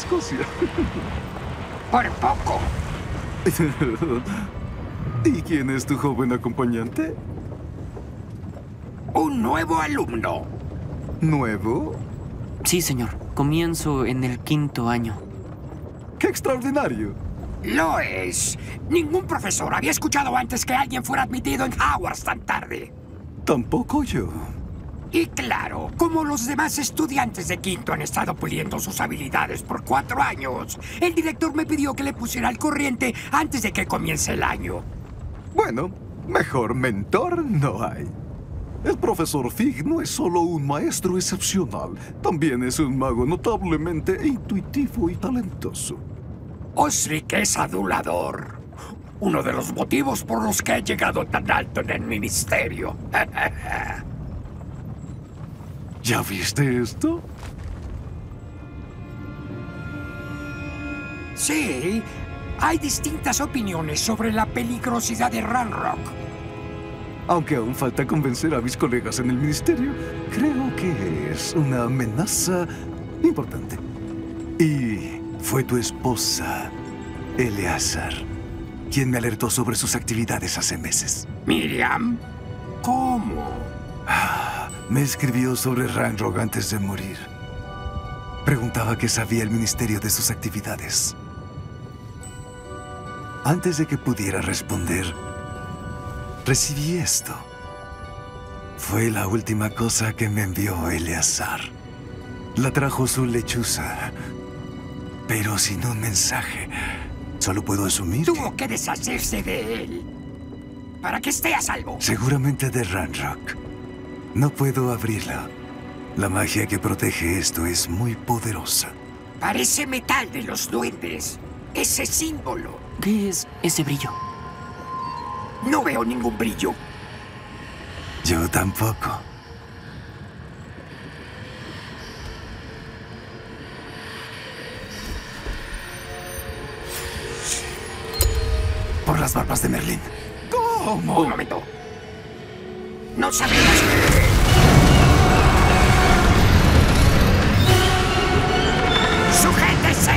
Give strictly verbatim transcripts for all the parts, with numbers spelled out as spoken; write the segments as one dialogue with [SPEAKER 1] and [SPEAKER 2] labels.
[SPEAKER 1] Escocia.
[SPEAKER 2] Por poco.
[SPEAKER 1] ¿Y quién es tu joven acompañante?
[SPEAKER 2] Un nuevo alumno.
[SPEAKER 1] ¿Nuevo?
[SPEAKER 3] Sí, señor. Comienzo en el quinto año.
[SPEAKER 1] ¡Qué extraordinario!
[SPEAKER 2] Lo es. Ningún profesor había escuchado antes que alguien fuera admitido en Hogwarts tan tarde.
[SPEAKER 1] Tampoco yo.
[SPEAKER 2] Y claro, como los demás estudiantes de quinto han estado puliendo sus habilidades por cuatro años, el director me pidió que le pusiera al corriente antes de que comience el año.
[SPEAKER 1] Bueno, mejor mentor no hay. El profesor Fig no es solo un maestro excepcional, también es un mago notablemente intuitivo y talentoso.
[SPEAKER 2] Osric es adulador. Uno de los motivos por los que he llegado tan alto en el ministerio.
[SPEAKER 1] ¿Ya viste esto?
[SPEAKER 2] Sí, hay distintas opiniones sobre la peligrosidad de Ranrock.
[SPEAKER 1] Aunque aún falta convencer a mis colegas en el ministerio, creo que es una amenaza importante. Y fue tu esposa, Eleazar, quien me alertó sobre sus actividades hace meses.
[SPEAKER 2] ¿Miriam? ¿Cómo?
[SPEAKER 1] Me escribió sobre Ranrock antes de morir. Preguntaba qué sabía el ministerio de sus actividades. Antes de que pudiera responder, recibí esto. Fue la última cosa que me envió Eleazar. La trajo su lechuza, pero sin un mensaje. Solo puedo asumir
[SPEAKER 2] Tuvo
[SPEAKER 1] que...
[SPEAKER 2] que deshacerse de él para que esté a salvo.
[SPEAKER 1] Seguramente de Ranrock. No puedo abrirla. La magia que protege esto es muy poderosa.
[SPEAKER 2] Parece metal de los duendes. Ese símbolo.
[SPEAKER 3] ¿Qué es ese brillo?
[SPEAKER 2] No veo ningún brillo.
[SPEAKER 1] Yo tampoco. Por las barbas de Merlín.
[SPEAKER 2] ¿Cómo? Un momento. No sabemos. ¡Sujétese!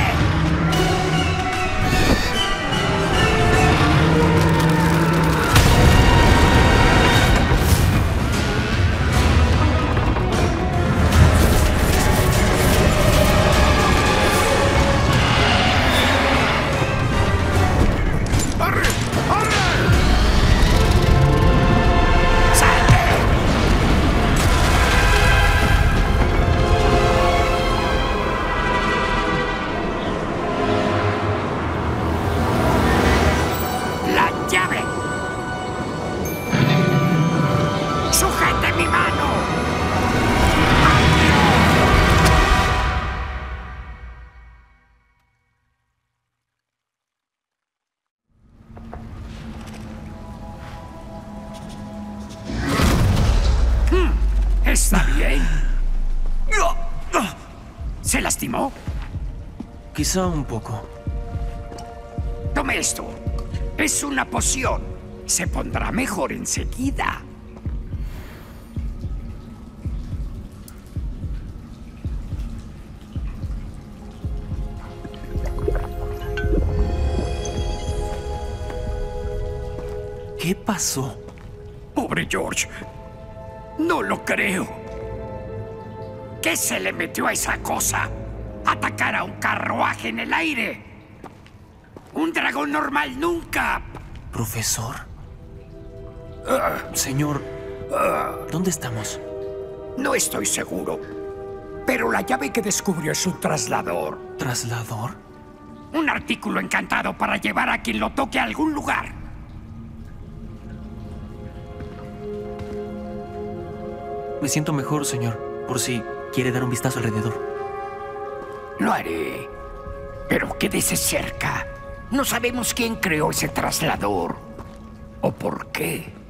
[SPEAKER 2] ¿Está bien? ¿Se lastimó?
[SPEAKER 3] Quizá un poco.
[SPEAKER 2] Tome esto. Es una poción. Se pondrá mejor enseguida.
[SPEAKER 3] ¿Qué pasó?
[SPEAKER 2] Pobre George. No lo creo. ¿Qué se le metió a esa cosa? Atacar a un carruaje en el aire. Un dragón normal nunca.
[SPEAKER 3] ¿Profesor? Señor, ¿dónde estamos?
[SPEAKER 2] No estoy seguro. Pero la llave que descubrió es un traslador.
[SPEAKER 3] ¿Traslador?
[SPEAKER 2] Un artículo encantado para llevar a quien lo toque a algún lugar.
[SPEAKER 3] Me siento mejor, señor, por si quiere dar un vistazo alrededor.
[SPEAKER 2] Lo haré. Pero quédese cerca. No sabemos quién creó ese traslador. ¿O por qué?